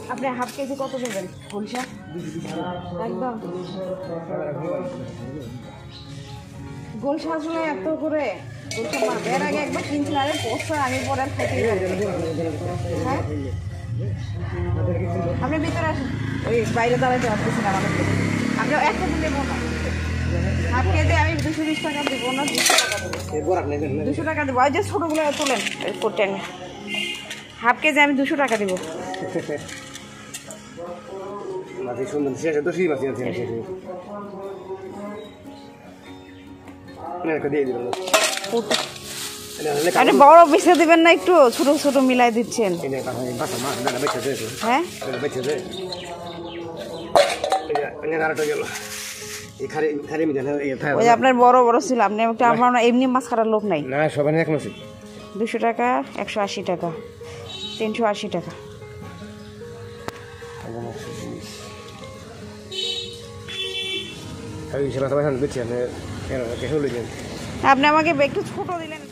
আপনি half KG কত দেবেন গুলশা? একদম গুলশা আসলে এত করে গুলশা এর আগে একবার কিনছিল, আরে বছর আগে পরে আর খাইতে। হ্যাঁ আপনি ভিতরে আসেন, ওই বাইরে দাঁড়াইতে পারতেছি না আমাদের। আপনি একটা দিলে মনে হাফ কেজি আমি 220 টাকা দেবো না, 200 টাকা দেবো, 200 টাকা দেবো। ওই যে ছোটোগুলো তোলেন কোটেন, হাফ কেজি আমি 200 টাকা দেবো। আরে বড় বেছে দিবেন না, একটু ছোট ছোট মিলাই দিচ্ছেন। হ্যাঁ ওই আপনার বড় বড় ছিল, আপনি একটা আমার এমনি মাছ কাটার লোক নাই। 200 টাকা, 180 টাকা, 380 টাকা। আপনি আমাকে একটু ছোট দিলেন।